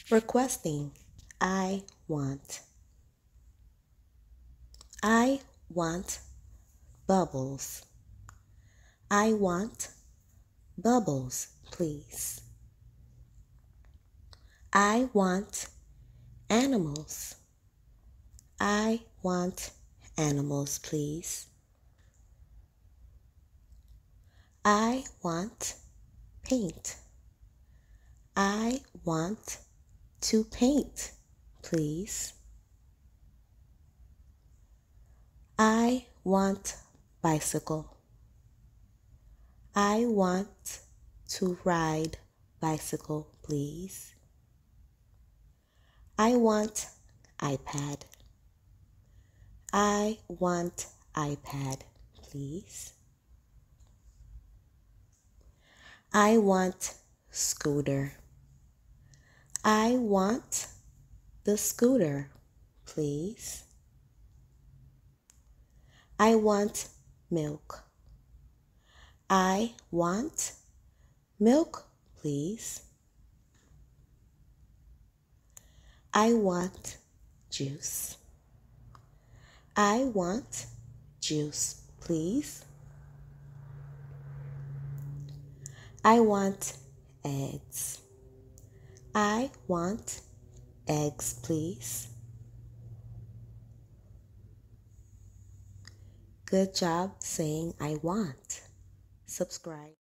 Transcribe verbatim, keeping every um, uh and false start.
Requesting. I want. I want bubbles. I want bubbles, please. I want animals. I want animals, please. I want paint. I want to paint, please. I want bicycle. I want to ride bicycle, please. I want iPad. I want iPad, please. I want scooter. I want the scooter, please. I want milk. I want milk, please. I want juice. I want juice, please. I want eggs. I want eggs, please. Good job saying I want. Subscribe.